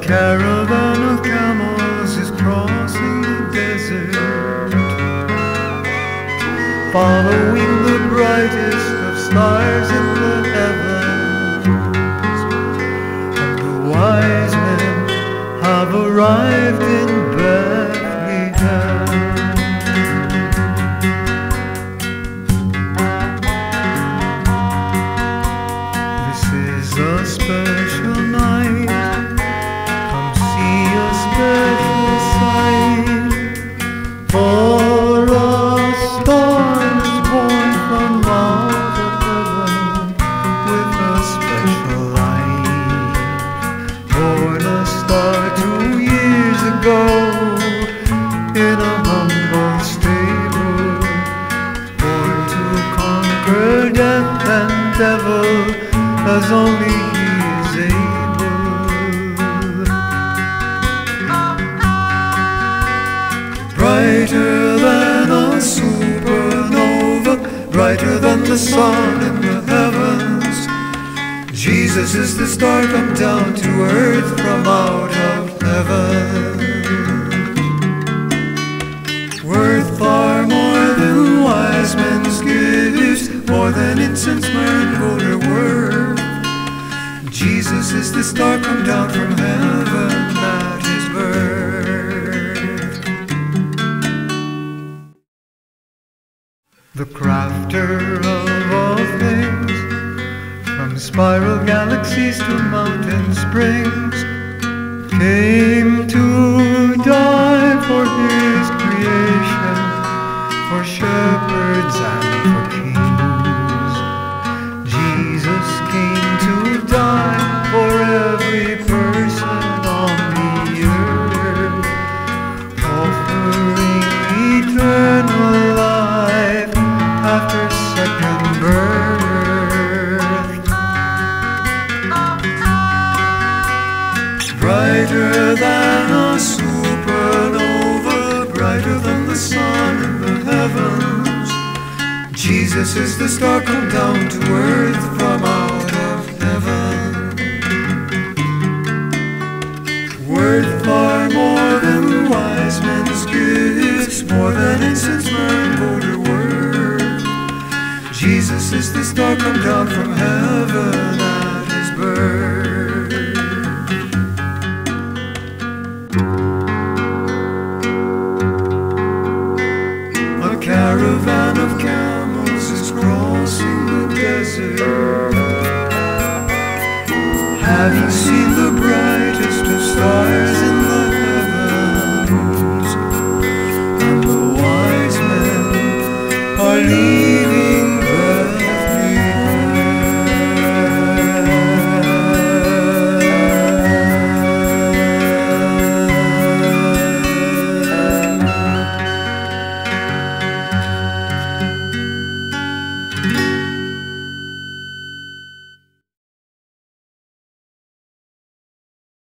caravan of camels is crossing the desert, following the brightest of stars in the heavens, and the wise men have arrived in Bethlehem. This is a special night. Come see a special sight. For a star is born from out of heaven with a special light. Born a star 2 years ago in a humble stable, born to conquer death and devil as only he is able. Brighter than a supernova, brighter than the sun in the heavens, Jesus is the star come down to earth from out of heaven. Worth far more than wise men's gifts, more than incense, myrrh, and gold are worth. Jesus is the star come down from heaven at his birth. The crafter of all things, from spiral galaxies to mountain springs, came to die for his creation, for shepherds and for kings. Jesus came to die for every person on the earth, offering eternal life after second birth. Brighter than a supernova, brighter than the sun in the heavens, Jesus is the star come down to earth from out of heaven. Worth far more than wise men's gifts, more than incense, myrrh, and gold are worth. Jesus is the star come down from heaven at his birth. A caravan of camels is crossing the desert, having seen the bride